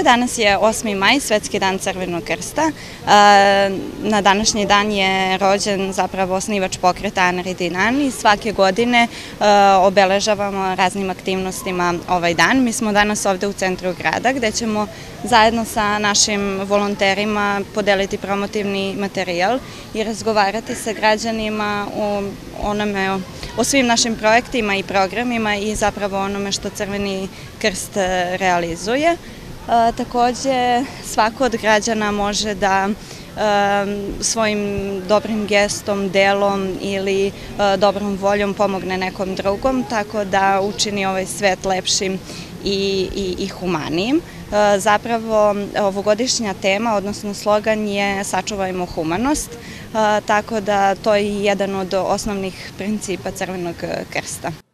danas je 8. maj, Svetski dan Crvenog krsta. Na današnji dan je rođen zapravo osnivač pokreta Anri Dinani. Svake godine obeležavamo raznim aktivnostima ovaj dan. Mi smo danas ovde u centru grada gde ćemo zajedno sa našim volonterima podeliti promotivni materijal i razgovarati sa građanima o svim našim projektima i programima i zapravo onome što Crveni krst realizuje. Takođe, svako od građana može da svojim dobrim gestom, delom ili dobrom voljom pomogne nekom drugom, tako da učini ovaj svet lepšim i humanijim. Zapravo, ovogodišnja tema, odnosno slogan je Sačuvajmo humanost, tako da to je jedan od osnovnih principa Crvenog krsta.